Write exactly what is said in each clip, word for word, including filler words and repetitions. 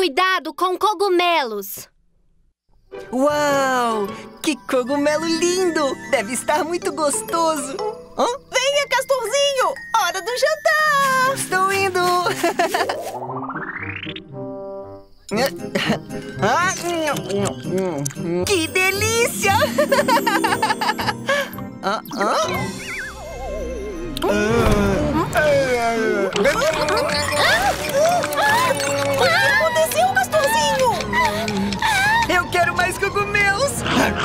Cuidado com cogumelos! Uau! Que cogumelo lindo! Deve estar muito gostoso! Hã? Venha, Castorzinho! Hora do jantar! Estou indo! Ah, que delícia! Ah, ah. O que aconteceu, Castorzinho? Eu quero mais cogumelos!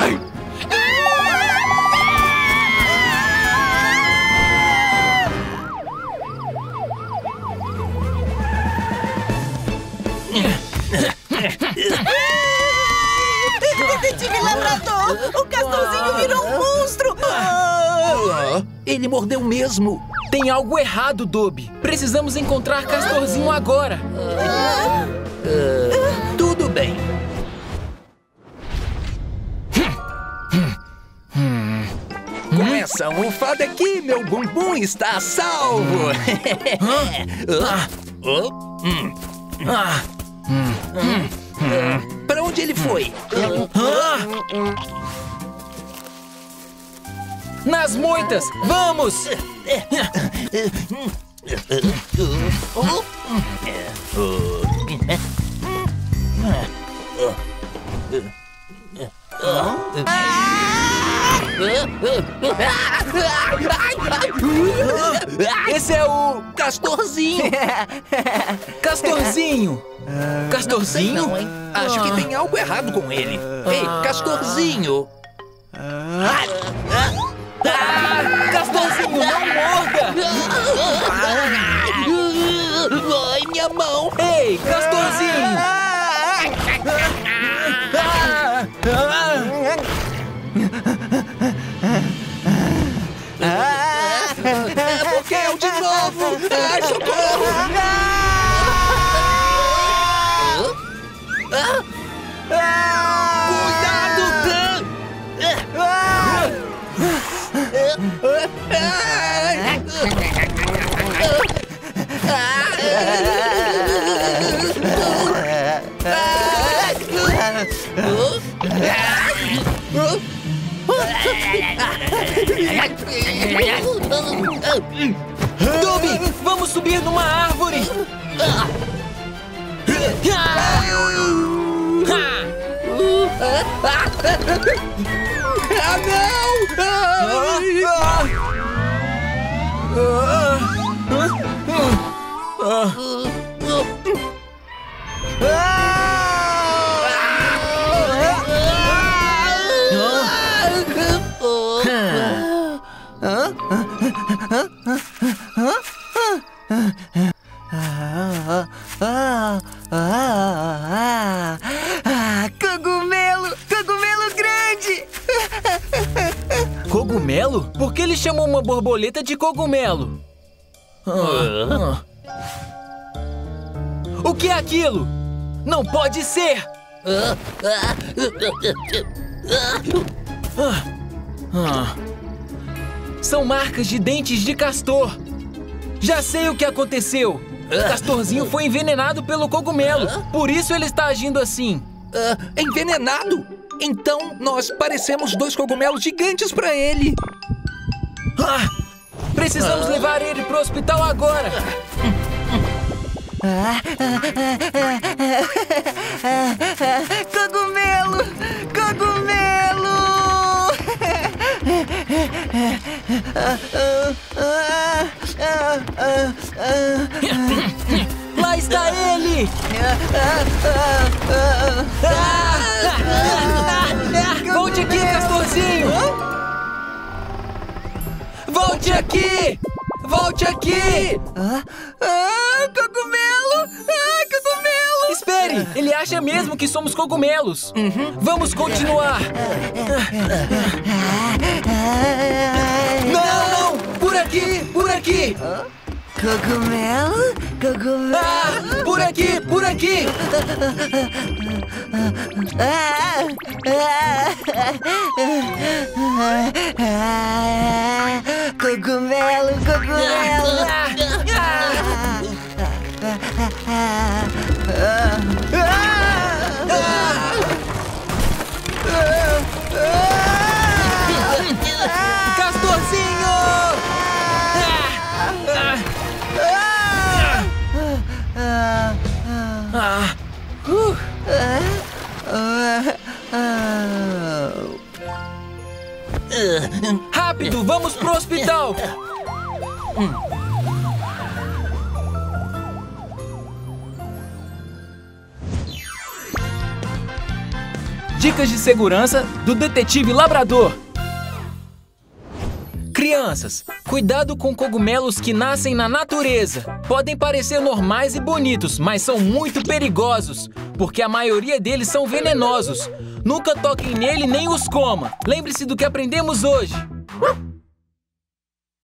Detetive Labrador! O Castorzinho virou um monstro! Ah, ele mordeu mesmo. Tem algo errado, Dobby. Precisamos encontrar Castorzinho agora. Uh, tudo bem. Com essa almofada aqui, meu bumbum está a salvo. Para onde ele foi? Nas moitas! Vamos! Esse é o Castorzinho. Castorzinho! Castorzinho? Não, hein? Acho que tem algo errado com ele. Ei, Castorzinho! Ah, Castorzinho, não morda! Ai, minha mão! Ei, Castorzinho! É porque eu de novo! Ai, socorro! Dobby, vamos subir numa árvore! Ah, não! Cogumelo! Cogumelo grande! Cogumelo? Por que ele chamou uma borboleta de cogumelo? Ah, ah. O que é aquilo? Não pode ser! Ah, ah. São marcas de dentes de castor. Já sei o que aconteceu. Castorzinho foi envenenado pelo cogumelo. Por isso ele está agindo assim. Uh, envenenado? Então nós parecemos dois cogumelos gigantes para ele. Ah, precisamos ah. levar ele para o hospital agora. Cogumelo! Cogumelo! Lá está ele! Volte aqui, Castorzinho! Volte aqui! Volte aqui! Ah, ah, cogumelo! Ah, cogumelo! Espere! Ele acha mesmo que somos cogumelos! Uhum. Vamos continuar! Não! Por aqui! Por aqui! Cogumelo? Cogumelo? Ah, por aqui! Por aqui! Ah, ah, cogumelo, cogumelo! Ah, ah, ah, Rápido, vamos pro hospital! Dicas de segurança do detetive labrador. Crianças, cuidado com cogumelos que nascem na natureza. Podem parecer normais e bonitos, mas são muito perigosos, porque a maioria deles são venenosos. Nunca toquem nele nem os coma. Lembre-se do que aprendemos hoje.